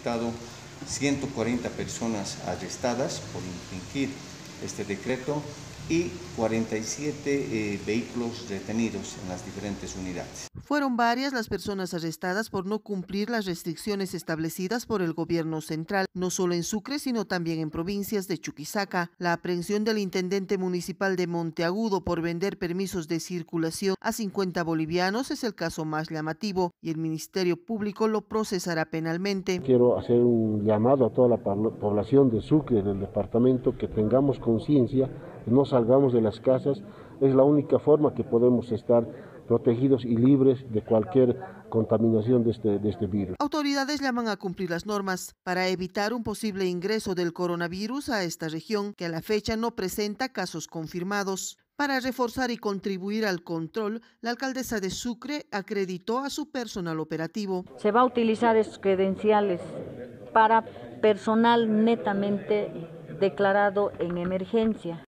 resultado 140 personas arrestadas por infringir este decreto y 47 vehículos detenidos en las diferentes unidades. Fueron varias las personas arrestadas por no cumplir las restricciones establecidas por el gobierno central, no solo en Sucre, sino también en provincias de Chuquisaca. La aprehensión del intendente municipal de Monteagudo por vender permisos de circulación a 50 bolivianos es el caso más llamativo y el Ministerio Público lo procesará penalmente. Quiero hacer un llamado a toda la población de Sucre, del departamento, que tengamos conciencia, no salgamos de las casas. Es la única forma que podemos estar protegidos y libres de cualquier contaminación de este virus. Autoridades llaman a cumplir las normas para evitar un posible ingreso del coronavirus a esta región, que a la fecha no presenta casos confirmados. Para reforzar y contribuir al control, la alcaldesa de Sucre acreditó a su personal operativo. Se va a utilizar esos credenciales para personal netamente declarado en emergencia.